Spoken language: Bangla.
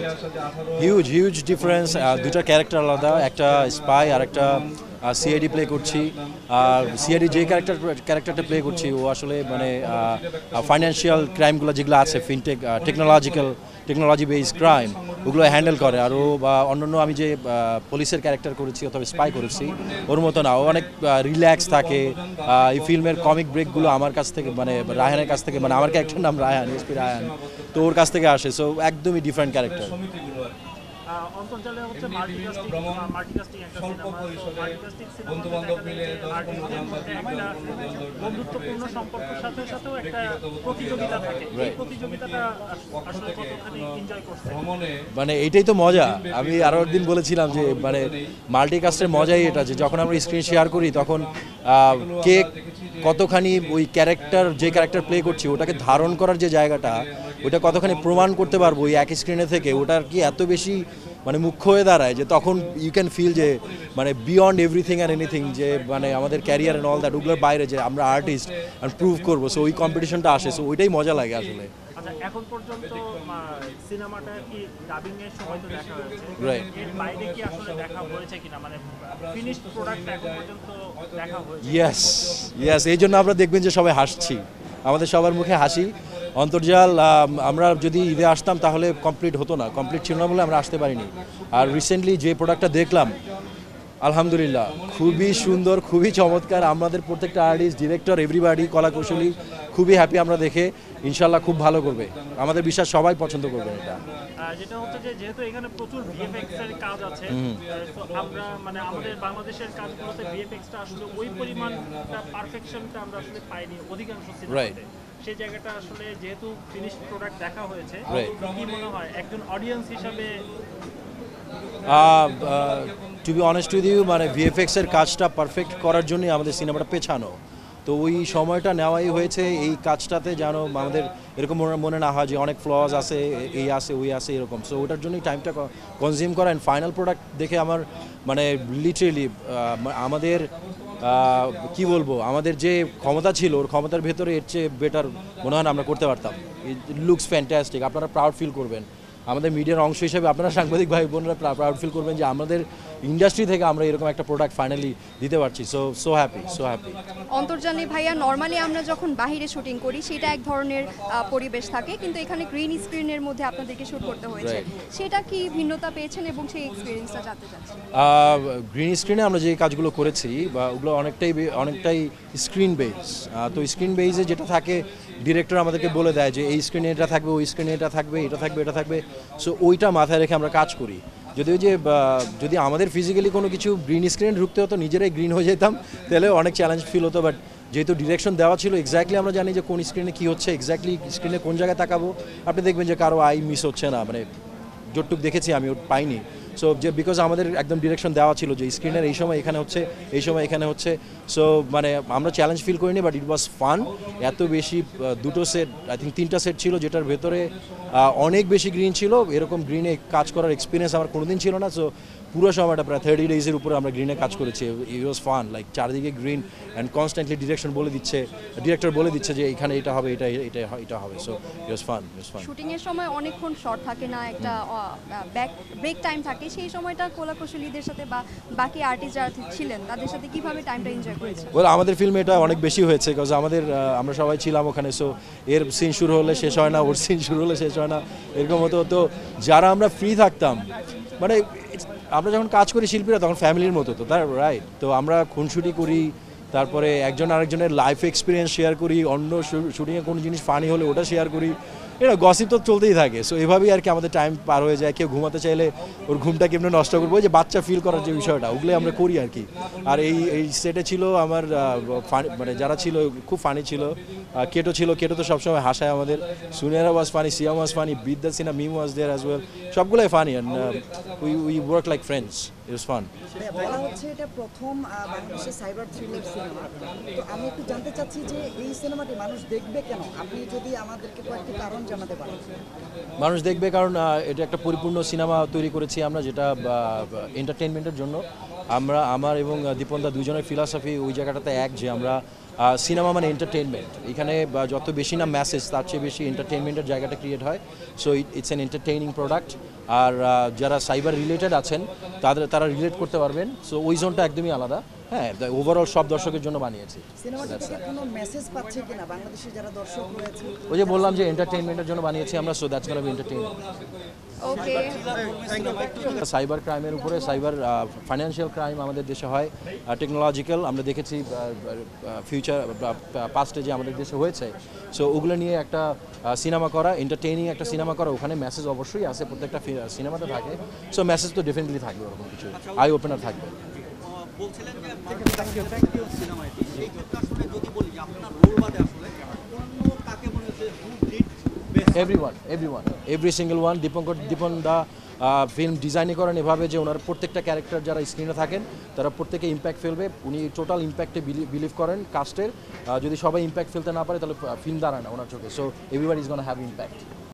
হিউজ হিউজ ডিফারেন্স, দুটা ক্যারেক্টার আলাদা, একটা স্পাই আর একটা সিআইডি প্লে করছি। আর সিআইডি যে ক্যারেক্টারটা প্লে করছি ও আসলে মানে ফাইন্যান্সিয়াল ক্রাইমগুলো যেগুলো আছে, ফিনটেক টেকনোলজি বেসড ক্রাইম, ওগুলো হ্যান্ডেল করে। আর ও বা অন্যান্য আমি যে পুলিশের ক্যারেক্টার করেছি অথবা স্পাই করেছি ওর মতো না, ও অনেক রিল্যাক্স থাকে। এই ফিল্মের কমিক ব্রেকগুলো আমার কাছ থেকে মানে রায়হানের কাছ থেকে, মানে আমার ক্যারেক্টার নাম রায়হান, এসপি রায়হান, তো ওর কাছ থেকে আসে। সো একদমই ডিফারেন্ট ক্যারেক্টার। অন্তর্জালে হচ্ছে মাল্টিকাস্টিং একটা সিনেমা, তো মাল্টিকাস্টিং সিনেমা বন্ধুত্বপূর্ণ সম্পর্কের সাথে সাথেও একটা প্রতিযোগিতা থাকে। এই প্রতিযোগিতাটা আসলে কতখানি এনজয় করছে? মানে এইটাই তো মজা। আমি আরও একদিন বলেছিলাম যে মানে মাল্টিকাস্টের মজাই এটা, যে যখন আমরা স্ক্রিন শেয়ার করি তখন কে কতখানি ওই যে ক্যারেক্টার প্লে করছি ওটাকে ধারণ করার যে জায়গাটা, ওটা কতখানি প্রমাণ করতে পারবো এই একই স্ক্রিনে থেকে, ওটার কি এত বেশি মানে মুখ্য হয়ে দাঁড়ায় যে তখন ইউ ক্যান ফিল যে মানে বিয়ন্ড এভরিথিং অ্যান্ড এনিথিং, যে মানে আমাদের ক্যারিয়ার অ্যান্ড অল দ্যাট, ওগুলোর বাইরে যে আমরা আর্টিস্ট অ্যান্ড প্রুভ করবো। সো ওই কম্পিটিশনটা আসে, সো ওইটাই মজা লাগে আসলে। আচ্ছা, এখন পর্যন্ত সিনেমাটা কি ডাবিং এর সময় তো দেখা হয়েছে, রাইট, এর বাইরে কি আসলে দেখা হয়েছে কিনা, মানে ফিনিশড প্রোডাক্ট এখন পর্যন্ত দেখা হয়েছে? ইয়েস, এই জন্য আমরা দেখবেন যে সবাই হাসছি, আমাদের সবার মুখে হাসি। অন্তর্জাল আমরা যদি ঈদে আসতাম তাহলে কমপ্লিট হতো না, কমপ্লিট ছিল না বলে আমরা আসতে পারিনি। আর রিসেন্টলি যে প্রোডাক্টটা দেখলাম আলহামদুলিল্লাহ খুবই সুন্দর, খুবই চমৎকার। আমাদের প্রত্যেকটা আর্টিস্ট, ডিরেক্টর, এভরিবাডি, কলাকুশলী খুবই হ্যাপি আমরা দেখে। ইনশাল্লাহ খুব ভালো করবে, আমাদের বিশ্বাস সবাই পছন্দ করবে এটা। যেটা হচ্ছে যে যেহেতু এখানে প্রচুর ভিএফএক্স এর কাজ আছে, তো আমরা মানে আমাদের বাংলাদেশের কাজগুলোতে ভিএফএক্সটা আসলে ওই পরিমাণটা পারফেকশনটা আমরা আসলে পাইনি অধিকাংশ সিনেমাতে। সেই জায়গাটা আসলে যেহেতু ফিনিশড প্রোডাক্ট দেখা হয়েছে, কি মনে হয় একজন অডিয়েন্স হিসাবে? To be honest with you, মানে ভিএফএক্স এর কাজটা পারফেক্ট করার জন্যই আমাদের সিনেমাটা পেছানো, তো ওই সময়টা নেওয়াই হয়েছে এই কাজটাতে, যেন আমাদের এরকম মনে না হয় যে অনেক ফ্লজ আছে, এই আছে ওই আছে এরকম। সো ওটার জন্যই টাইমটা কনজিউম করা। অ্যান্ড ফাইনাল প্রোডাক্ট দেখে আমার মানে লিটারেলি আমাদের কি বলবো, আমাদের যে ক্ষমতা ছিল ওর ক্ষমতার ভেতরে এর চেয়ে বেটার মনে হয় না আমরা করতে পারতাম। ইট লুকস ফ্যান্টাস্টিক, আপনারা প্রাউড ফিল করবেন। আমাদের মিডিয়ার অংশ হিসেবে আপনারা সাংবাদিক ভাই বোনেরা প্রাউড ফিল করবেন যে আমাদের ইন্ডাস্ট্রি থেকে আমরা এরকম একটা প্রোডাক্ট ফাইনালি দিতে পারছি। So happy. অন্তর্জালে ভাইয়া, নর্মালি আমরা যখন বাইরে শুটিং করি সেটা এক ধরনের পরিবেশ থাকে, কিন্তু এখানে গ্রিন স্ক্রিনের মধ্যে আপনাদেরকে শুট করতে হয়েছে, সেটা কি ভিন্নতা পেয়েছেন এবং সেই এক্সপিরিয়েন্সটা জানতে চাচ্ছি। গ্রিন স্ক্রিনে আমরা যে কাজগুলো করেছি বা ওগুলো অনেকটাই স্ক্রিন বেস। তো স্ক্রিন বেসে যেটা থাকে ডিরেক্টর আমাদেরকে বলে দেয় যে এই স্ক্রিনে এটা থাকবে, ওই স্ক্রিনে এটা থাকবে, এটা থাকবে, এটা থাকবে। সো ওইটা মাথায় রেখে আমরা কাজ করি। যদি আমাদের ফিজিক্যালি কোনো কিছু গ্রিন স্ক্রিনে ঢুকতে হতো, নিজেরাই গ্রিন হয়ে যেতাম, তাহলে অনেক চ্যালেঞ্জ ফিল হতো। বাট যেহেতু ডিরেকশন দেওয়া ছিল, এক্স্যাক্টলি আমরা জানি যে কোন স্ক্রিনে কী হচ্ছে, এক্স্যাক্টলি স্ক্রিনে কোন জায়গায় তাকাবো, আপনি দেখবেন যে কারো আই মিস হচ্ছে না, মানে যতটুক দেখেছি আমি ওটা পাইনি। সো যে বিকজ আমাদের একদম ডিরেকশন দেওয়া ছিল যে স্ক্রিনের এই সময় এখানে হচ্ছে, এই সময় এখানে হচ্ছে। সো মানে আমরা চ্যালেঞ্জ ফিল করিনি, বাট ইট ওয়াজ ফান। এত বেশি দুটো সেট, আই থিঙ্ক 3টা সেট ছিল, যেটার ভেতরে অনেক বেশি গ্রিন ছিল। এরকম গ্রিনে কাজ করার এক্সপিরিয়েন্স আমার কোনোদিন ছিল না। সো পুরো সময়টা প্রায় 30 ডেজের উপরে আমরা গ্রিনে কাজ করেছি। ইট ওয়াজ ফান, লাইক চারিদিকে গ্রিন অ্যান্ড কনস্ট্যান্টলি ডিরেক্টর বলে দিচ্ছে যে এখানে এটা হবে, এটা হবে। So it was fun. শুটিংয়ের সময় অনেকক্ষণ শর্ট থাকে না, একটা ব্রেক টাইম থাকে, সেই সময়টা কলাকুশলীদের সাথে বা বাকি আর্টিস্ট যারা ছিলেন তাদের সাথে কিভাবে টাইমটা এনজয় করেছেন? আমাদের ফিল্মে এটা অনেক বেশি হয়েছে, বিকজ আমরা সবাই ছিলাম ওখানে। সো এর সিন শুরু হলে শেষ হয় না, ওর সিন শুরু হলে শেষ হয় না, এরকম হতো। তো যারা আমরা ফ্রি থাকতাম, মানে আমরা যখন কাজ করি শিল্পীরা তখন ফ্যামিলির মতো, তো তার রাইট। তো আমরা খুনসুটি করি, তারপরে একজন আরেকজনের লাইফ এক্সপিরিয়েন্স শেয়ার করি, অন্য শুটিংয়ে কোনো জিনিস ফানি হলে ওটা শেয়ার করি, এটা গসিপ তো চলতেই থাকে। সো এভাবেই আর কি আমাদের টাইম পার হয়ে যায়। কেউ ঘুমাতে চাইলে ওর ঘুমটা কেমন নষ্ট করবো, যে বাচ্চা ফিল করার যে বিষয়টা, ওগুলোই আমরা করি আর কি। আর এই সেটে ছিল আমার মানে যারা ছিল খুব ফানি ছিল। কেটো তো সবসময় হাসায় আমাদের। সুনিয়ারা ওয়াজ funny, Siam was funny, Vidya Sinha, Mim was there as well. সবগুলোই funny and we work like friends. It was fun. বলা হচ্ছে এটা প্রথম বাংলাদেশের সাইবার থ্রিলার সিনেমা। তো আমি একটু জানতে চাচ্ছি যে এই সিনেমাটি মানুষ দেখবে কেন, আপনি যদি আমাদেরকে কয়েকটি কারণ জানাতে পারেন। মানুষ দেখবে কারণ এটা একটা পরিপূর্ণ সিনেমা তৈরি করেছি আমরা, যেটা এন্টারটেইনমেন্টের জন্য। আমার এবং দীপনদা দুজনের ফিলসফি ওই জায়গাটাতে এক, যে আমরা সিনেমা মানে এন্টারটেনমেন্ট, এখানে যত বেশি না মেসেজ তার চেয়ে বেশি এন্টারটেনমেন্টের জায়গাটা ক্রিয়েট হয়। So it's an entertaining product. আর যারা সাইবার রিলেটেড আছেন তারা রিলেট করতে পারবেন। সো ওই জোনটা একদমই আলাদা। হ্যাঁ, ওভারঅল সব দর্শকের জন্য বানিয়েছি। সিনেমাটি থেকে কোনো মেসেজ পাচ্ছে কিনা বাংলাদেশে যারা দর্শক রয়েছে? ওই যে বললাম যে এন্টারটেনমেন্টের জন্য বানিয়েছি আমরা, so that's gonna be entertaining. Okay, cyber ক্রাইমের উপরে, সাইবার ফাইন্যান্সিয়াল ক্রাইম আমাদের দেশে হয়, টেকনোলজিক্যাল আমরা দেখেছি ফিউচার পাস্টে যে আমাদের দেশে হয়েছে। সো ওগুলো নিয়ে একটা সিনেমা করা, এন্টারটেইনিং একটা সিনেমা করা, ওখানে মেসেজ অবশ্যই আছে, প্রত্যেকটা সিনেমাতে থাকে। সো মেসেজ তো ডেফিনেটলি থাকবে, ওরকম কিছু আই ওপেনার থাকবে। বলছিলেন যে সিনেমায় এই ক্ষেত্রে আসলে যদি বলি যে আপনার রোল বাদে আসলে অন্য কাকে মনে হচ্ছে who did best? Everyone every single one. Dipan দা ফিল্ম ডিজাইনই করেন এভাবে যে ওনার প্রত্যেকটা ক্যারেক্টার যারা স্ক্রিনে থাকেন তারা প্রত্যেকে ইম্প্যাক্ট ফেলবে। উনি টোটাল ইম্প্যাক্টে বিলিভ করেন কাস্টের। যদি সবাই ইম্প্যাক্ট ফেলতে না পারে তাহলে ফিল্ম দাঁড়ায় না ওনার চোখে। So everybody is gonna have impact.